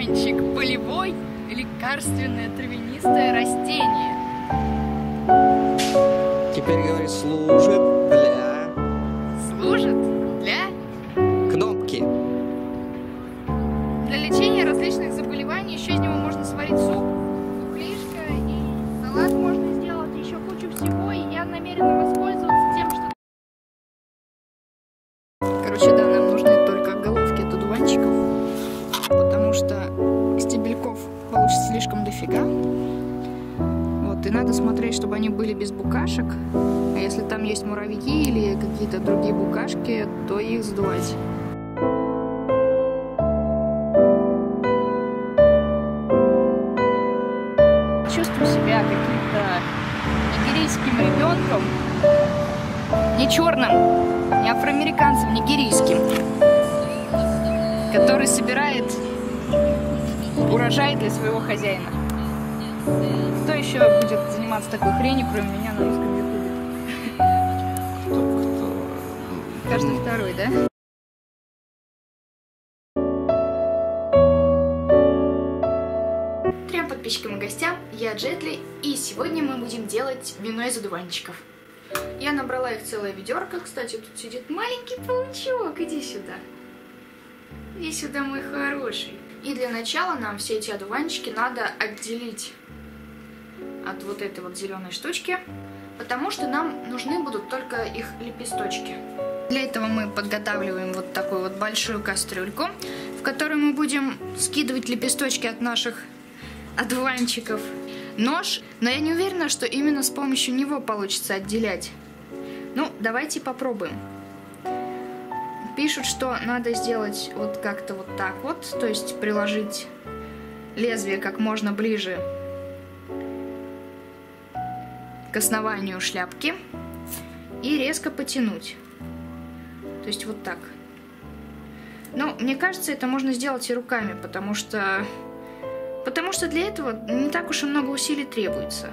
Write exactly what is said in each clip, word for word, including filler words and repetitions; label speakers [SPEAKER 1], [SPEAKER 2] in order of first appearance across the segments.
[SPEAKER 1] одуванчик – полевой лекарственное травянистое растение.
[SPEAKER 2] Теперь говори, служит для...
[SPEAKER 1] Служит для...
[SPEAKER 2] Кнопки.
[SPEAKER 1] Для лечения различных заболеваний. Еще из него можно сварить суп, сухлишко, и салат можно сделать, еще кучу всего. И я намерена воспользоваться тем, что... Короче, да, нам нужны только головки от одуванчиков, потому что стебельков получится слишком дофига. Вот, и надо смотреть, чтобы они были без букашек. А если там есть муравьи или какие-то другие букашки, то их сдувать. Чувствую себя каким-то нигерийским ребенком. Не черным, не афроамериканцем, нигерийским, который собирает урожай для своего хозяина. Кто еще будет заниматься такой хренью, кроме меня, на русском ютубе?
[SPEAKER 2] Кто?
[SPEAKER 1] Каждый второй, да? Трем подписчикам и гостям, я Джетли, и сегодня мы будем делать вино из одуванчиков. Я набрала их целое ведерко. Кстати, тут сидит маленький паучок. Иди сюда. Иди сюда, мой хороший. И для начала нам все эти одуванчики надо отделить от вот этой вот зеленой штучки, потому что нам нужны будут только их лепесточки. Для этого мы подготавливаем вот такую вот большую кастрюльку, в которой мы будем скидывать лепесточки от наших одуванчиков. Нож, но я не уверена, что именно с помощью него получится отделять. Ну, давайте попробуем. Пишут, что надо сделать вот как-то вот так вот, то есть приложить лезвие как можно ближе к основанию шляпки и резко потянуть. То есть вот так. Но мне кажется, это можно сделать и руками, потому что... Потому что для этого не так уж и много усилий требуется.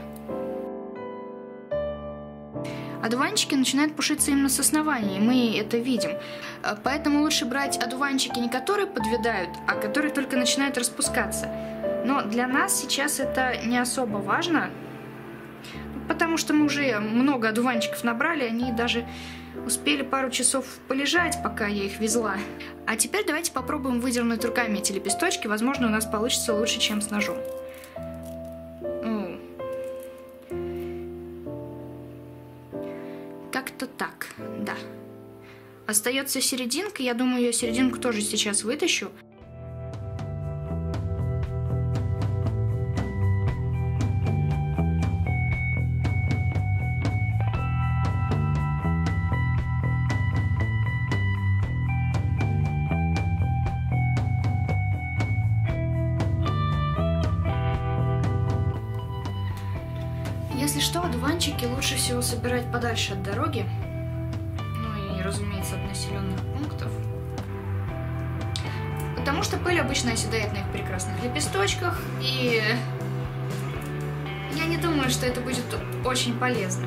[SPEAKER 1] Одуванчики начинают пушиться именно с основания, и мы это видим. Поэтому лучше брать одуванчики, не которые подвядают, а которые только начинают распускаться. Но для нас сейчас это не особо важно, потому что мы уже много одуванчиков набрали, они даже успели пару часов полежать, пока я их везла. А теперь давайте попробуем выдернуть руками эти лепесточки. Возможно, у нас получится лучше, чем с ножом. Как-то так, да. Остается серединка. Я думаю, я серединку тоже сейчас вытащу. Если что, одуванчики лучше всего собирать подальше от дороги, ну и, разумеется, от населенных пунктов, потому что пыль обычно оседает на их прекрасных лепесточках, и я не думаю, что это будет очень полезно.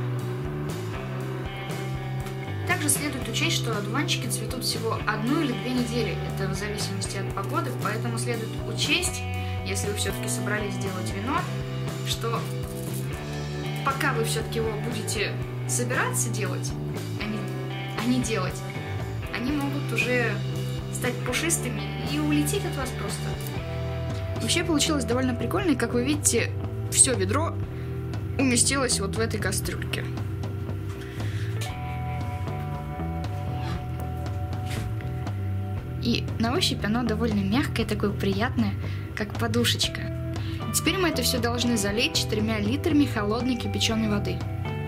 [SPEAKER 1] Также следует учесть, что одуванчики цветут всего одну или две недели, это в зависимости от погоды, поэтому следует учесть, если вы все-таки собрались сделать вино, что пока вы все-таки его будете собираться делать, а не, а не делать, они могут уже стать пушистыми и улететь от вас просто. Вообще получилось довольно прикольно, и, как вы видите, все ведро уместилось вот в этой кастрюльке. И на ощупь оно довольно мягкое, такое приятное, как подушечка. Теперь мы это все должны залить четырьмя литрами холодной кипяченой воды.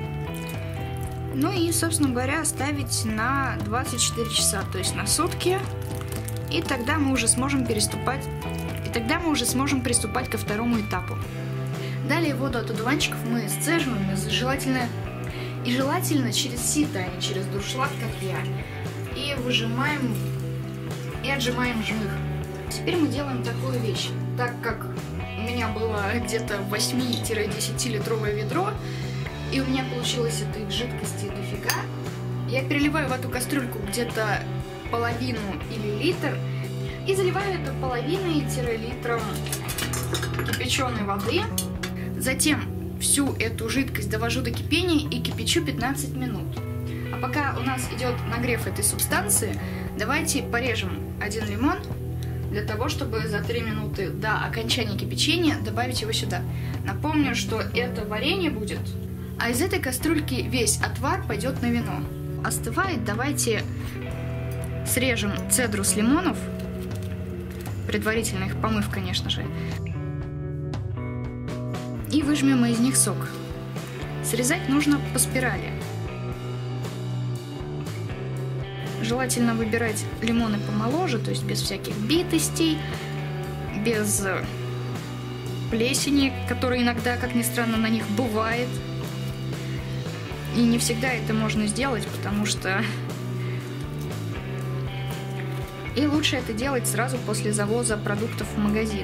[SPEAKER 1] Ну и, собственно говоря, оставить на двадцать четыре часа, то есть на сутки. И тогда мы уже сможем переступать, и тогда мы уже сможем приступать ко второму этапу. Далее воду от одуванчиков мы сцеживаем, и желательно, и желательно через сито, а не через дуршлаг, как я. И выжимаем, и отжимаем жмых. Теперь мы делаем такую вещь. Так как у меня было где-то восьми-десятилитровое ведро, и у меня получилось этой жидкости дофига, я переливаю в эту кастрюльку где-то половину или литр, И заливаю это половиной-литром кипяченой воды. Затем всю эту жидкость довожу до кипения и кипячу пятнадцать минут. А пока у нас идет нагрев этой субстанции, давайте порежем один лимон для того, чтобы за три минуты до окончания кипячения добавить его сюда. Напомню, что это варенье будет, а из этой кастрюльки весь отвар пойдет на вино. Остывает, давайте срежем цедру с лимонов, предварительно их помыв, конечно же, и выжмем из них сок. Срезать нужно по спирали. Желательно выбирать лимоны помоложе, то есть без всяких битостей, без плесени, которая иногда, как ни странно, на них бывает. И не всегда это можно сделать, потому что... И лучше это делать сразу после завоза продуктов в магазин.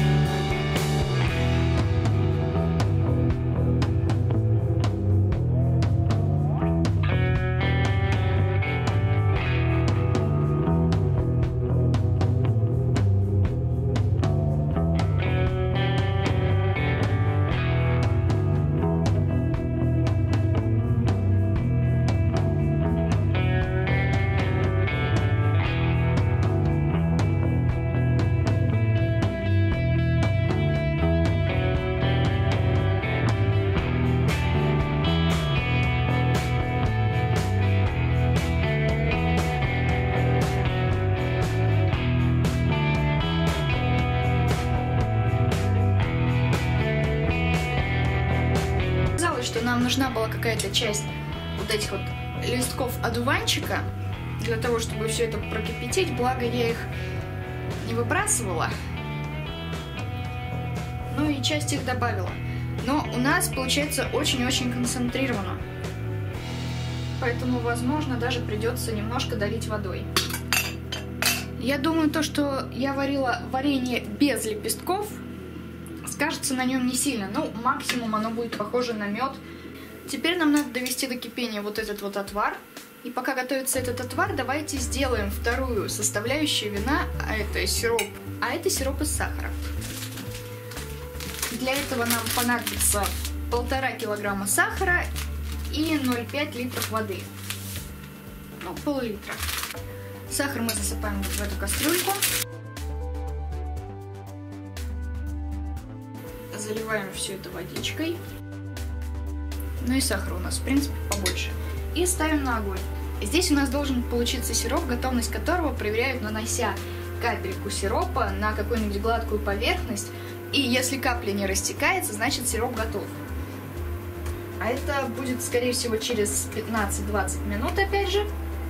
[SPEAKER 1] Что нам нужна была какая-то часть вот этих вот листков одуванчика для того, чтобы все это прокипятить, благо я их не выбрасывала, ну и часть их добавила. Но у нас получается очень-очень концентрировано, поэтому, возможно, даже придется немножко долить водой. Я думаю, то, что я варила варенье без лепестков, скажется на нем не сильно, ну, максимум оно будет похоже на мед. Теперь нам надо довести до кипения вот этот вот отвар. И пока готовится этот отвар, давайте сделаем вторую составляющую вина, а это сироп, а это сироп из сахара. Для этого нам понадобится полтора килограмма сахара и ноль целых пять литров воды. Ну, пол-литра. Сахар мы засыпаем вот в эту кастрюльку. Заливаем все это водичкой. Ну и сахара у нас, в принципе, побольше. И ставим на огонь. Здесь у нас должен получиться сироп, готовность которого проверяют, нанося капельку сиропа на какую-нибудь гладкую поверхность. И если капля не растекается, значит сироп готов. А это будет, скорее всего, через пятнадцать-двадцать минут, опять же.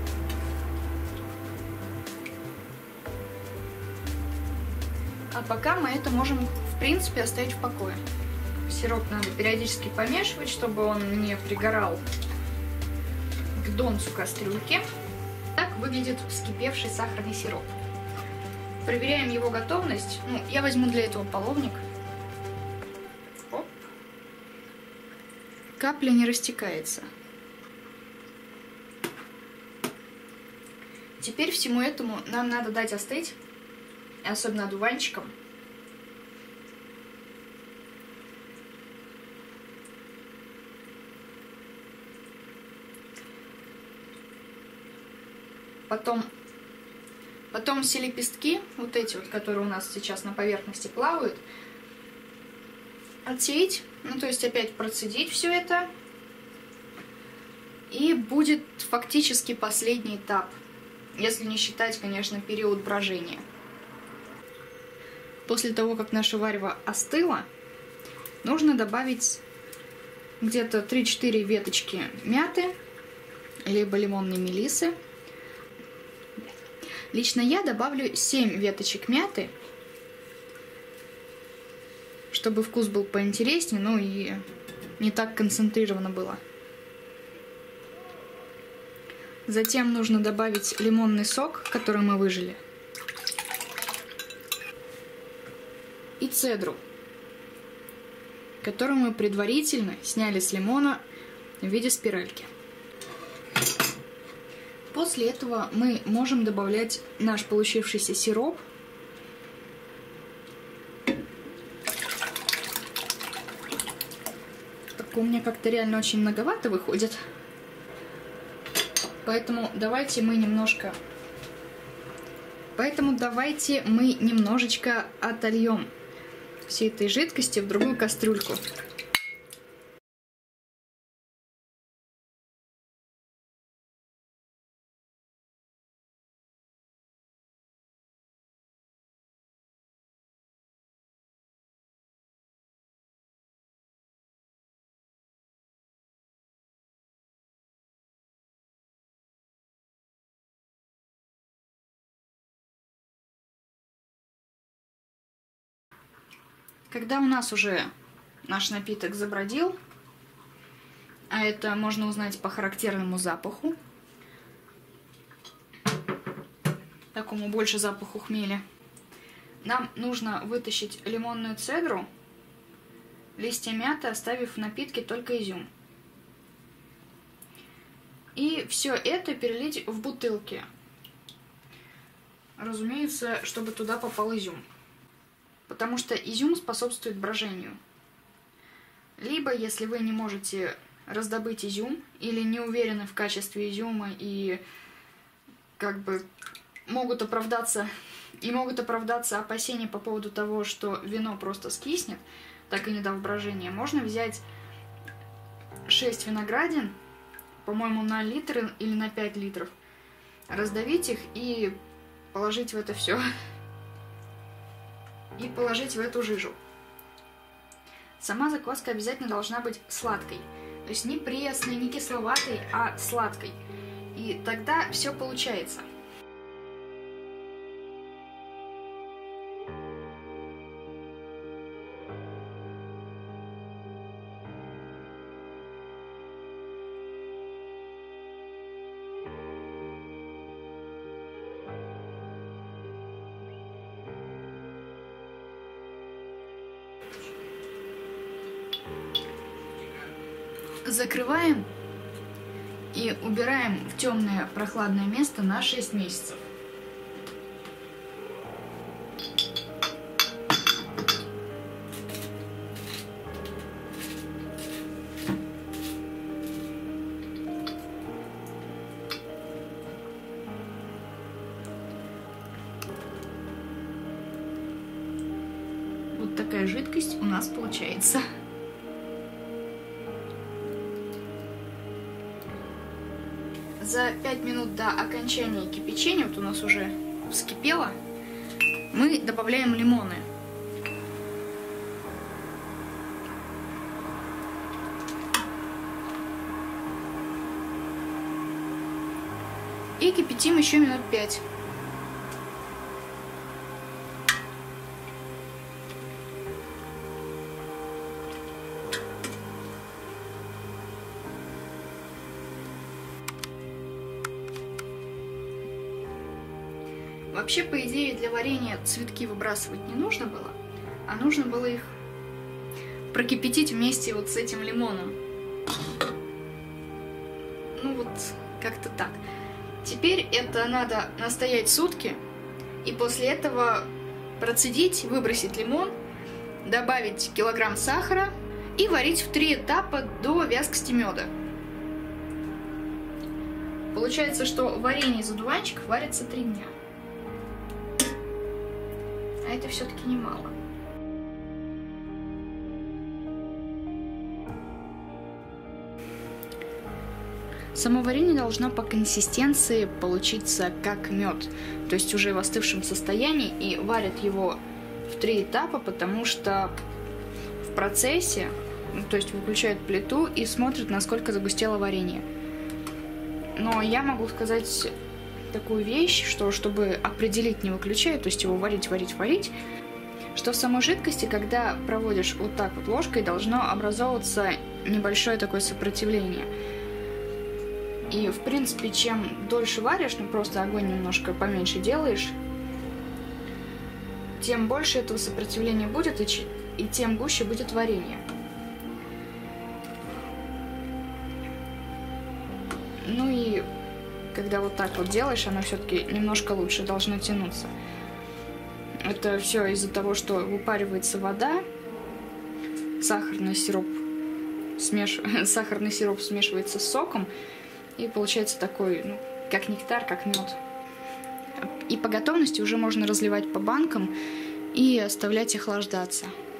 [SPEAKER 1] А пока мы это можем, в принципе, оставить в покое. Сироп надо периодически помешивать, чтобы он не пригорал к донцу кастрюльки. Так выглядит вскипевший сахарный сироп. Проверяем его готовность. Ну, я возьму для этого половник. Оп. Капля не растекается. Теперь всему этому нам надо дать остыть, особенно одуванчикам. Потом, потом все лепестки, вот эти вот, которые у нас сейчас на поверхности плавают, отсеять, ну то есть опять процедить все это. И будет фактически последний этап, если не считать, конечно, период брожения. После того, как наше варево остыло, нужно добавить где-то три-четыре веточки мяты, либо лимонной мелиссы. Лично я добавлю семь веточек мяты, чтобы вкус был поинтереснее, ну и не так концентрировано было. Затем нужно добавить лимонный сок, который мы выжали, и цедру, которую мы предварительно сняли с лимона в виде спиральки. После этого мы можем добавлять наш получившийся сироп Только у меня как-то реально очень многовато выходит. Поэтому давайте мы немножко... Поэтому давайте мы немножечко отольем всей этой жидкости в другую кастрюльку. Когда у нас уже наш напиток забродил, а это можно узнать по характерному запаху, такому больше запаху хмеля, нам нужно вытащить лимонную цедру, листья мяты, оставив в напитке только изюм. И все это перелить в бутылки. Разумеется, чтобы туда попал изюм. Потому что изюм способствует брожению. Либо, если вы не можете раздобыть изюм, или не уверены в качестве изюма и как бы могут оправдаться, и могут оправдаться опасения по поводу того, что вино просто скиснет, так и не дав брожения, можно взять шесть виноградин, по-моему, на литр или на пять литров, раздавить их и положить в это все. И положить в эту жижу. Сама закваска обязательно должна быть сладкой. То есть не пресной, не кисловатой, а сладкой. И тогда все получается. Закрываем и убираем в темное прохладное место на шесть месяцев. Вот такая жидкость у нас получается. За пять минут до окончания кипячения, вот у нас уже вскипело, мы добавляем лимоны. И кипятим еще минут пять. Вообще, по идее, для варенья цветки выбрасывать не нужно было, а нужно было их прокипятить вместе вот с этим лимоном. Ну вот, как-то так. Теперь это надо настоять сутки, и после этого процедить, выбросить лимон, добавить килограмм сахара и варить в три этапа до вязкости меда. Получается, что варенье из одуванчиков варится три дня. А это все-таки немало. Само варенье должно по консистенции получиться как мед, то есть уже в остывшем состоянии, и варят его в три этапа, потому что в процессе, ну, то есть выключают плиту и смотрят, насколько загустело варенье. Но я могу сказать такую вещь, что чтобы определить, не выключая, то есть его варить, варить, варить, что в самой жидкости, когда проводишь вот так вот ложкой, должно образовываться небольшое такое сопротивление. И, в принципе, чем дольше варишь, ну просто огонь немножко поменьше делаешь, тем больше этого сопротивления будет, и, и тем гуще будет варенье. Ну и когда вот так вот делаешь, оно все-таки немножко лучше должно тянуться. Это все из-за того, что выпаривается вода, сахарный сироп смеш... сахарный сироп смешивается с соком, и получается такой, ну, как нектар, как мед. И по готовности уже можно разливать по банкам и оставлять охлаждаться.